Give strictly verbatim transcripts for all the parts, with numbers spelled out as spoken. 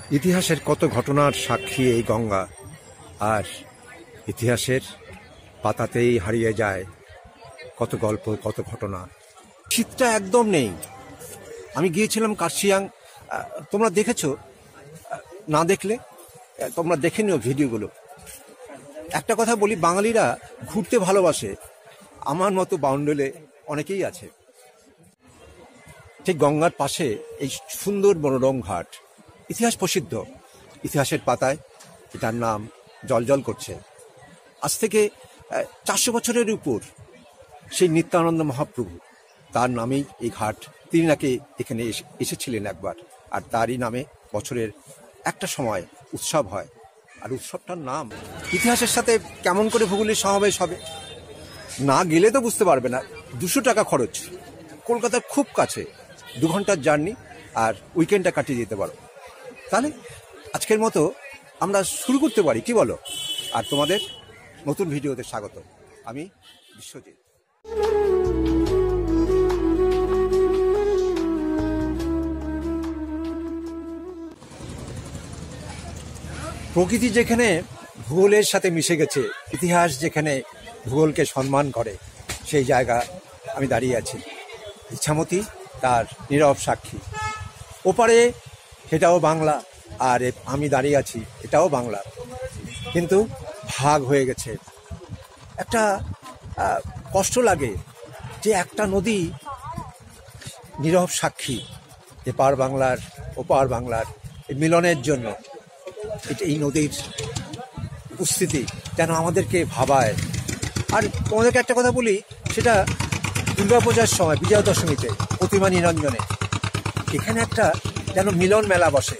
ইতিহাসের কত ঘটনার সাক্ষী এই গঙ্গা, আর ইতিহাসের পাতাতেই হারিয়ে যায় কত গল্প, কত ঘটনা। শীতটা একদম নেই। আমি গিয়েছিলাম কার্শিয়াং, তোমরা দেখেছো? না দেখলে তোমরা দেখে নিও ভিডিওগুলো। একটা কথা বলি, বাঙালিরা ঘুরতে ভালোবাসে, আমার মতো বাউন্ডুলে অনেকেই আছে। ঠিক গঙ্গার পাশে এই সুন্দর মনোরম ঘাট, ইতিহাস প্রসিদ্ধ। ইতিহাসের পাতায় এটার নাম জলজল করছে। আজ থেকে চারশো বছরের উপর সেই নিত্যানন্দ মহাপ্রভু, তার নামেই এই ঘাট। তিনি নাকি এখানে এসেছিলেন একবার, আর তারই নামে বছরের একটা সময় উৎসব হয়। আর উৎসবটার নাম ইতিহাসের সাথে কেমন করে ভূগোলের সমাবেশ হবে, না গেলে তো বুঝতে পারবে না। দুশো টাকা খরচ, কলকাতার খুব কাছে, দু ঘন্টার জার্নি, আর উইকেন্ডটা কাটিয়ে যেতে পারো। তাহলে আজকের মতো আমরা শুরু করতে পারি, কি বলো? আর তোমাদের নতুন ভিডিওতে স্বাগত। আমি বিশ্বজিৎ। প্রকৃতি যেখানে ভূগোলের সাথে মিশে গেছে, ইতিহাস যেখানে ভূগোলকে সম্মান করে, সেই জায়গা আমি দাঁড়িয়ে আছি। ইছামতি তার নীরব সাক্ষী। ওপারে সেটাও বাংলা, আর আমি দাঁড়িয়ে আছি এটাও বাংলা, কিন্তু ভাগ হয়ে গেছে। একটা কষ্ট লাগে যে একটা নদী নীরব সাক্ষী, এপার বাংলার ওপার বাংলার মিলনের জন্য। এটা এই নদীর উপস্থিতি যেন আমাদেরকে ভাবায়। আর তোমাদেরকে একটা কথা বলি, সেটা দুর্গাপূজার সময়, বিজয়া দশমীতে, প্রতিমা নিরঞ্জনে এখানে একটা যেন মিলন মেলা বসে।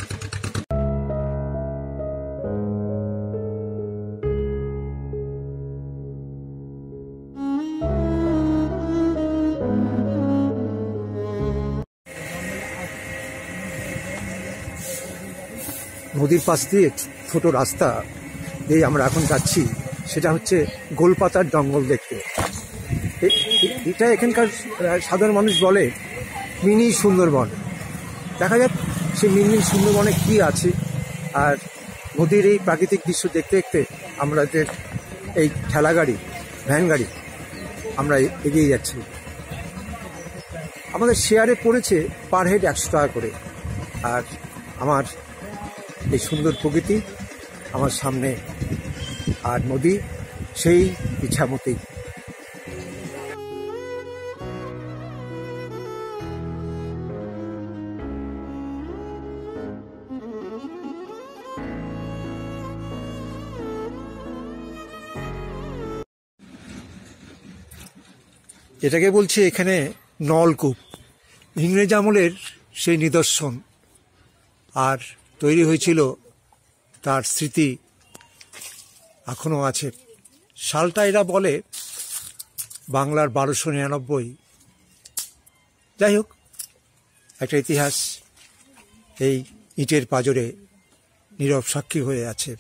নদীর পাশ দিয়ে ছোট রাস্তা দিয়ে আমরা এখন যাচ্ছি, সেটা হচ্ছে গোলপাতার জঙ্গল দেখতে। এটা এখানকার সাধারণ মানুষ বলে মিনি সুন্দরবন। দেখা যাক সেই মিনি সুন্দরবনে কি আছে। আর নদীর এই প্রাকৃতিক দৃশ্য দেখতে দেখতে আমাদের এই ঠেলা গাড়ি, ভ্যান গাড়ি, আমরা এগিয়ে যাচ্ছি। আমাদের শেয়ারে পড়েছে পার হেড একশো টাকা করে। আর আমার এই সুন্দর প্রকৃতি আমার সামনে, আর নদী সেই ইছামতি। এটাকে বলছে এখানে নলকূপ। ইংরেজ আমলের সেই নিদর্শন, আর তৈরি হয়েছিল, তার স্মৃতি এখনও আছে। সালটা এরা বলে বাংলার বারোশো নিরানব্বই। যাই হোক, একটা ইতিহাস এই ইটের পাঁজরে নীরব সাক্ষী হয়ে আছে।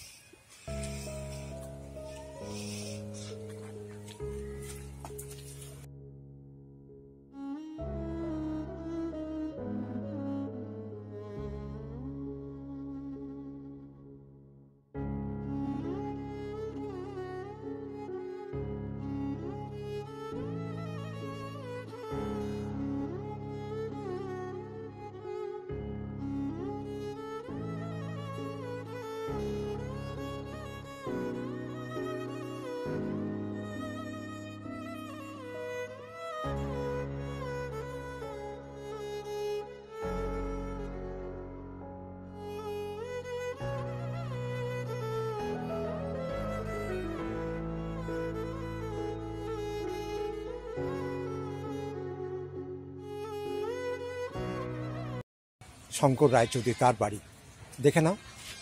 শঙ্কর রায়চৌধুরী, তার বাড়ি দেখে নাও।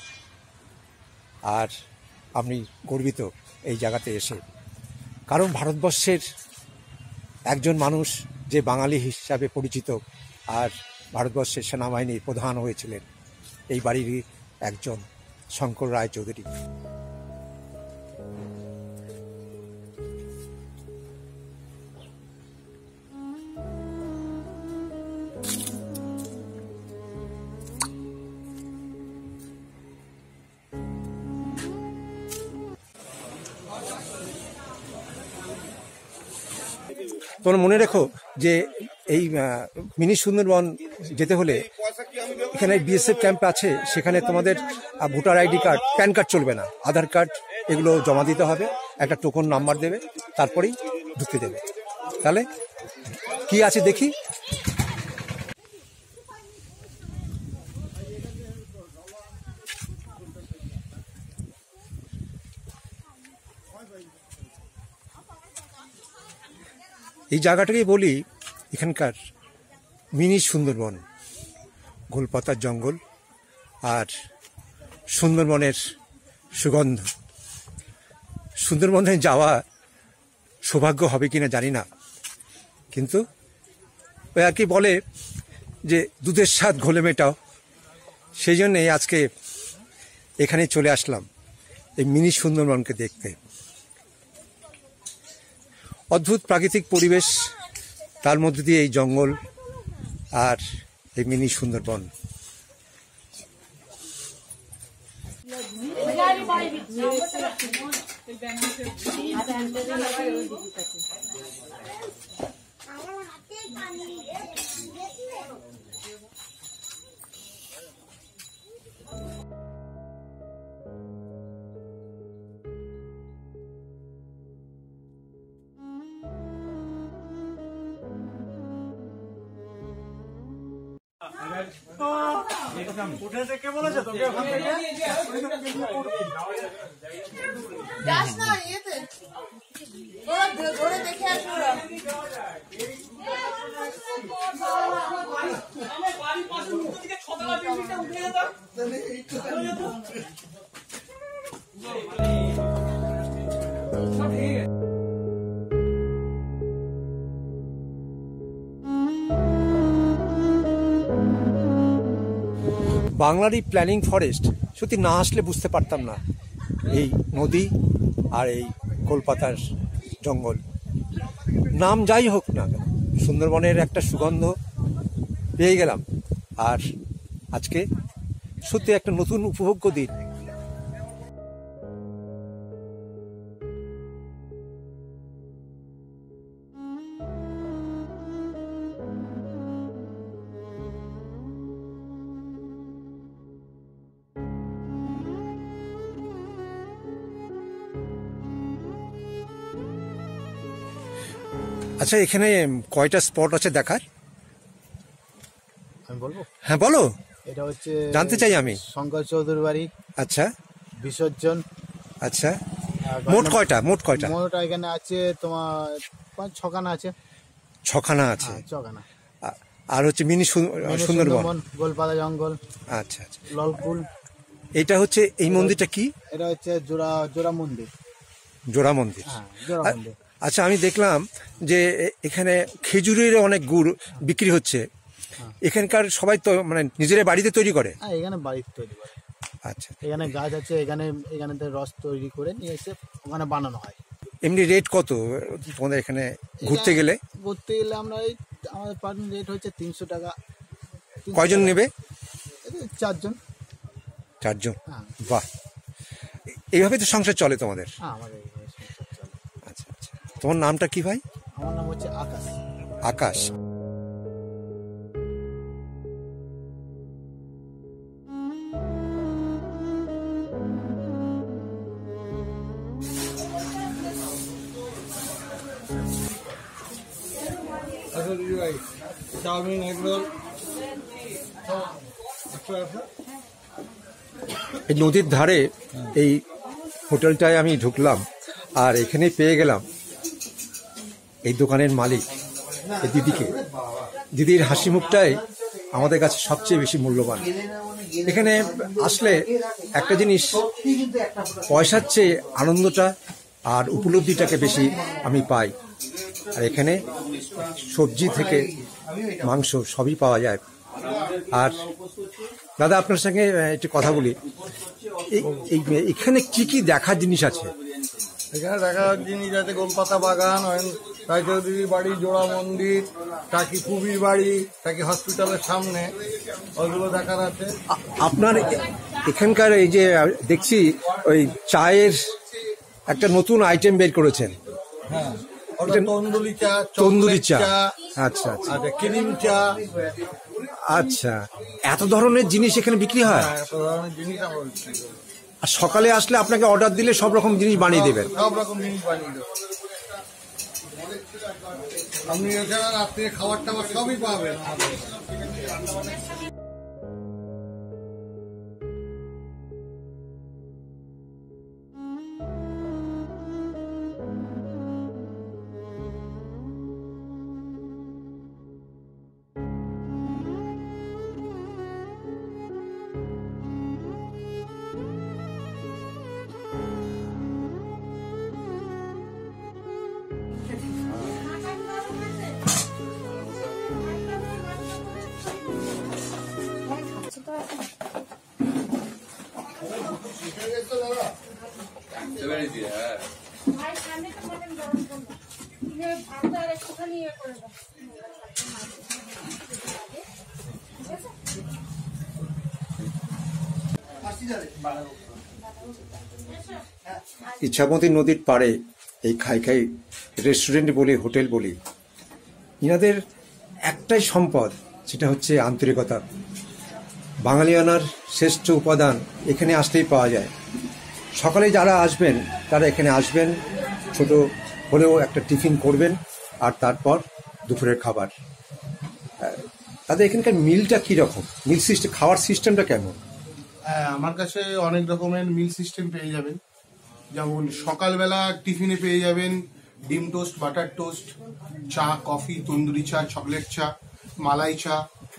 আর আমি গর্বিত এই জায়গাতে এসে, কারণ ভারতবর্ষের একজন মানুষ যে বাঙালি হিসাবে পরিচিত, আর ভারতবর্ষের সেনাবাহিনীর প্রধান হয়েছিলেন, এই বাড়িরই একজন শঙ্কর রায়চৌধুরী। তোমরা মনে রেখো যে এই মিনি সুন্দরবন যেতে হলে এখানে বিএসএফ ক্যাম্প আছে, সেখানে তোমাদের voter ID card, pan card চলবে না, আধার কার্ড এগুলো জমা দিতে হবে, একটা টোকন নাম্বার দেবে, তারপরেই ঢুকতে দেবে। তাহলে কি আছে দেখি। এই জায়গাটাকেই বলি এখানকার মিনি সুন্দরবন। গোলপাতার জঙ্গল আর সুন্দরবনের সুগন্ধ। সুন্দরবনে যাওয়া সৌভাগ্য হবে কিনা জানি না, কিন্তু ওই আর কি বলে যে দুধের স্বাদ ঘোলে মেটাও, সেই জন্যে আজকে এখানে চলে আসলাম এই মিনি সুন্দরবনকে দেখতে। অদ্ভুত প্রাকৃতিক পরিবেশ, তার মধ্যে দিয়ে এই জঙ্গল আর এই মিনি সুন্দরবন। উঠেছে কে বলেছে তোকে ওখান থেকে? যাস না ইয়েতে, ওরা ধরে দেখে আসো। বাংলার এই প্ল্যানিং ফরেস্ট সত্যি না আসলে বুঝতে পারতাম না এই নদী আর এই কলপাতার জঙ্গল। নাম যাই হোক না কেন, সুন্দরবনের একটা সুগন্ধ পেয়ে গেলাম। আর আজকে সত্যি একটা নতুন উপভোগ্য দিন। আচ্ছা, এখানে কয়টা স্পট আছে দেখার? আমি বলবো? হ্যাঁ বলো। এটা হচ্ছে জানতে চাই আমি। শঙ্কর চৌধুরী বাড়ি। আচ্ছা। বিসর্জন। আচ্ছা, মোট কয়টা? মোট কয়টা? মোট এখানে আছে তোমার পাঁচ ছখানা আছে। ছখানা আছে, ছখানা। আর হচ্ছে মিনি সুন্দরবন, গোলপাতা জঙ্গল। আচ্ছা আচ্ছা। ললকুল। এটা হচ্ছে এই মন্দিরটা কি? এটা হচ্ছে জোড়া জোড়া মন্দির। জোড়া মন্দির। হ্যাঁ, জোড়া মন্দির। আচ্ছা, আমি দেখলাম যে এখানে খেজুরের অনেক গুড় বিক্রি হচ্ছে। এখানকার সবাই তো মানে নিজেরা বাড়িতে তৈরি করে? হ্যাঁ, এখানে বাড়িতে তৈরি করে। আচ্ছা, এখানে গাছ আছে, এখানে এখানে রস তৈরি করে নিয়ে এসে ওখানে বানানো হয়। এমনি রেট কত তোমাদের এখানে ঘুরতে গেলে? ঘুরতে গেলে আমরা এই আমাদের পার রেট হচ্ছে তিনশো টাকা। কয়জন নেবে? চারজন। চারজন? বাহ, এইভাবে তো সংসার চলে তোমাদের? হ্যাঁ, আমাদের এইভাবে সংসার চলে। আচ্ছা আচ্ছা। তোমার নামটা কি ভাই? আমার নাম হচ্ছে আকাশ। আকাশ। Chowmein, egg roll. এই নদীর ধারে এই হোটেলটায় আমি ঢুকলাম, আর এখানে পেয়ে গেলাম এই দোকানের মালিক, এই দিদিকে। দিদির হাসি মুখটাই আমাদের কাছে সবচেয়ে বেশি মূল্যবান। এখানে আসলে একটা জিনিস, পয়সার চেয়ে আনন্দটা আর উপলব্ধিটাকে বেশি আমি পাই। আর এখানে সবজি থেকে মাংস সবই পাওয়া যায়। আর দাদা, আপনার সঙ্গে একটু কথা বলি, এখানে কি কি দেখার জিনিস আছে? এখানে দেখার জিনিস আছে গোলপাতা বাগান, রায়চৌধুরীর বাড়ি, জোড়া মন্দির, টাকি কুবির বাড়ি, টাকি হসপিটালের সামনে, ওইগুলো দেখার আছে। আপনার এখানকার এই যে দেখছি ওই চায়ের একটা নতুন আইটেম বের করেছেন। হ্যাঁ, ওটা তন্দুরি চা, তন্দুরি চকলেট চা। চা, আচ্ছা আচ্ছা আচ্ছা ক্রিম চা, আচ্ছা, এত ধরনের জিনিস এখানে বিক্রি হয়? হ্যাঁ, এত ধরনের জিনিস আমরা বিক্রি করি। আর সকালে আসলে আপনাকে অর্ডার দিলে সব রকম জিনিস বানিয়ে দেবেন? সব রকম জিনিস বানিয়ে দেবো। আপনি এছাড়া রাত্রে খাবার টাবার সবই পাবেন আমাদের এখানে। ইচ্ছামতি নদীর পাড়ে এই খাই খাই রেস্টুরেন্ট বলি, হোটেল বলি, ইনাদের একটাই সম্পদ, সেটা হচ্ছে আন্তরিকতা। বাঙালিয়ানার শ্রেষ্ঠ উপাদান এখানে আসলেই পাওয়া যায়। সকালে যারা আসবেন তারা এখানে আসবেন, ছোট হলেও একটা টিফিন করবেন, আর তারপর দুপুরের খাবার। তাদের এখানকার মিলটা কীরকম, মিল সিস্টেম, খাওয়ার সিস্টেমটা কেমন? হ্যাঁ, আমার কাছে অনেক রকমের মিল সিস্টেম পেয়ে যাবেন। যেমন সকালবেলা টিফিনে পেয়ে যাবেন ডিম টোস্ট, বাটার টোস্ট, চা, কফি, তন্দুরি চা, চকলেট চা, মালাই চা,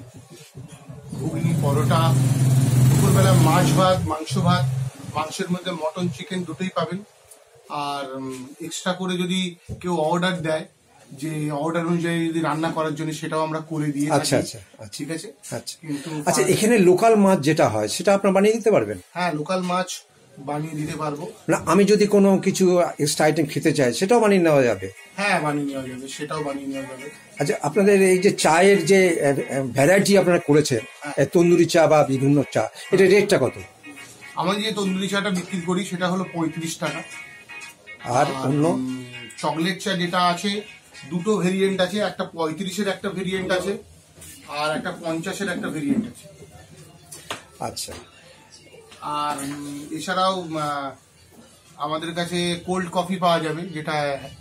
ঘুগনি, পরোটা। দুপুরবেলা মাছ ভাত, মাংস ভাত, মাংসের মধ্যে মটন, চিকেন দুটোই পাবেন। আর এক্সট্রা করে যদি কেউ অর্ডার দেয়, যে অর্ডার অনুযায়ী যদি রান্না করার জন্য, সেটাও আমরা করে দিয়ে থাকি। আচ্ছা আচ্ছা আচ্ছা, ঠিক আছে। আচ্ছা কিন্তু আচ্ছা, এখানে লোকাল মাছ যেটা হয় সেটা আপনারা বানিয়ে দিতে পারবেন? হ্যাঁ, লোকাল মাছ বানিয়ে দিতে পারবো। না, আমি যদি কোনো কিছু এক্সট্রা আইটেম খেতে চাই সেটাও বানিয়ে নেওয়া যাবে? হ্যাঁ, বানিয়ে নেওয়া যাবে, সেটাও বানিয়ে নেওয়া যাবে। আচ্ছা, আপনাদের এই যে চায়ের যে ভ্যারাইটি আপনারা করেছেন, তন্দুরি চা বা বিভিন্ন চা, এটা রেটটা কত? আমরা যে তন্দুরি চাটা বিক্রি করি সেটা হলো পঁয়ত্রিশ টাকা। আর অন্য চকলেট চা যেটা আছে, দুটো ভেরিয়েন্ট আছে, একটা পঁয়ত্রিশের একটা ভেরিয়েন্ট আছে, আর একটা পঞ্চাশের একটা ভেরিয়েন্ট আছে। আচ্ছা, আর উম, এছাড়াও আহ, আমাদের কাছে কোল্ড কফি পাওয়া যাবে, যেটা,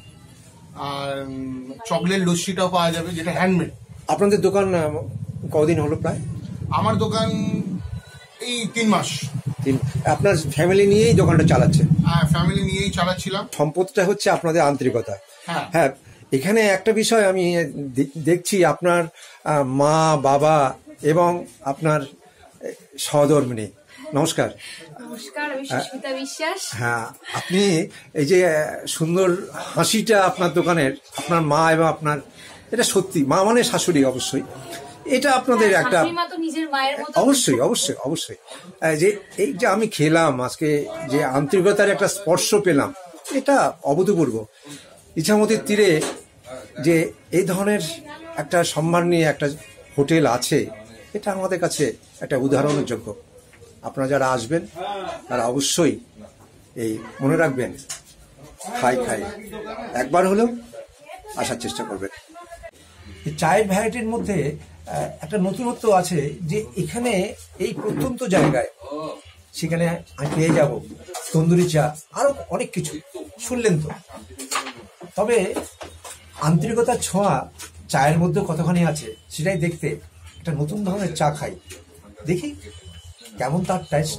আর উম, চকলেট লস্যিটাও পাওয়া যাবে, যেটা হ্যান্ডমেড। আপনাদের দোকান আহ, কদিন হলো প্রায়? আমার দোকান এই তিন মাস। তিন। আপনার ফ্যামিলি নিয়েই দোকানটা চালাচ্ছেন? ফ্যামিলি নিয়েই চালাচ্ছিলাম। সম্পদটা হচ্ছে আপনাদের আন্তরিকতা। হ্যাঁ হ্যাঁ, এখানে একটা বিষয় আমি দে- দেখছি, আপনার আহ, মা, বাবা এবং আপনার সহধর্মিণী। নমস্কার। নমস্কার, আমি সুস্মিতা বিশ্বাস। হ্যাঁ, আপনি এই যে আহ, সুন্দর হাসিটা আপনার দোকানের, আপনার মা এবং আপনার, এটা সত্যি, মা মানে শাশুড়ি অবশ্যই, এটা আপনাদের একটা শাশুড়ি মা তো নিজের মায়ের মতো। অবশ্যই অবশ্যই অবশ্যই আহ, যে এই যে আমি খেলাম আজকে, যে আন্তরিকতার একটা স্পর্শ পেলাম, এটা অভূতপূর্ব। ইছামতির তীরে যে এই ধরনের একটা সম্মান নিয়ে একটা হোটেল আছে, এটা আমাদের কাছে একটা উদাহরণের যোগ্য। আপনারা যারা আসবেন তারা অবশ্যই এই মনে রাখবেন, খাই খাই একবার হলেও আসার চেষ্টা করবেন। এই চায়ের ভ্যারাইটির মধ্যে আহ, একটা নতুনত্ব আছে, যে এখানে এই প্রত্যন্ত জায়গায়, সেখানে আমি পেয়ে যাব তন্দুরি চা, আরো অনেক কিছু শুনলেন তো। তবে আন্তরিকতার ছোঁয়া চায়ের মধ্যে কতখানি আছে সেটাই দেখতে একটা নতুন ধরনের চা খাই, দেখি কেমন তার টেস্ট।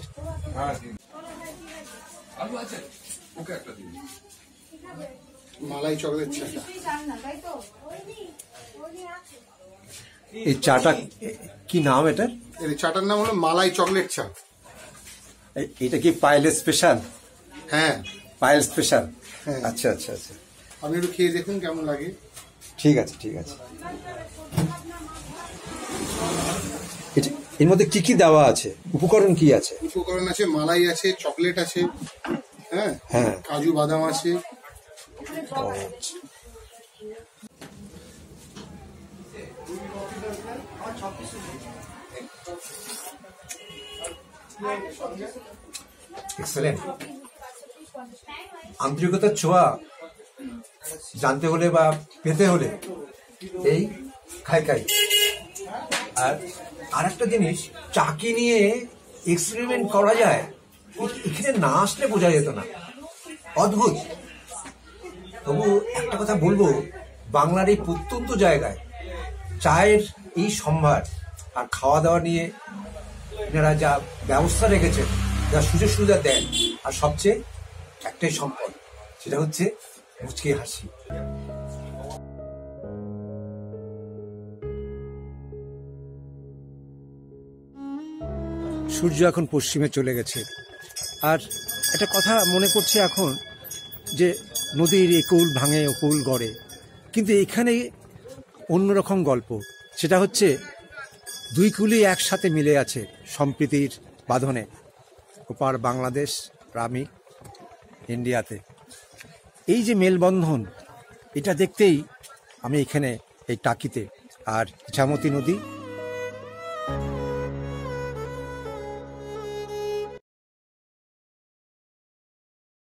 মালাই চকলেট চা। এই চাটা কি নাম এটার? এর চাটার নাম হলো মালাই চকলেট চা। এ- এটা কি পায়েল স্পেশাল? হ্যাঁ, পায়েল স্পেশাল। হ্যাঁ। আচ্ছা আচ্ছা আচ্ছা, আপনি একটু খেয়ে দেখুন কেমন লাগে। ঠিক আছে ঠিক আছে। এটা এর মধ্যে কি কি দেওয়া আছে, উপকরণ কি আছে? উপকরণ আছে, মালাই আছে, চকলেট আছে, হ্যাঁ হ্যাঁ। কাজু বাদাম আছে। ও, আচ্ছা। এক্সেলেন্ট। আন্তরিকতার ছোঁয়া জানতে হলে বা পেতে হলে এই খাই খাই। আর আরেকটা জিনিস, চাকি নিয়ে এক্সপেরিমেন্ট করা যায়, এখানে না আসলে বোঝা যেত না, অদ্ভুত। তবু একটা কথা বলবো, বাংলার এই প্রত্যন্ত জায়গায় চায়ের এই সম্ভার আর খাওয়া দাওয়া নিয়ে এনারা যা ব্যবস্থা রেখেছেন, যা সুযোগ সুবিধা দেন, আর সবচেয়ে একটাই সম্পদ, সেটা হচ্ছে মুচকি হাসি। সূর্য এখন পশ্চিমে চলে গেছে, আর একটা কথা মনে পড়ছে এখন যে নদীর একুল ভাঙে অকুল গড়ে, কিন্তু এখানে অন্যরকম গল্প। সেটা হচ্ছে দুই কুলি একসাথে মিলে আছে সম্প্রীতির বাঁধনে, ওপার বাংলাদেশ, আমি ইন্ডিয়াতে। এই যে মেলবন্ধন, এটা দেখতেই আমি এখানে এই টাকিতে। আর ইছামতি নদী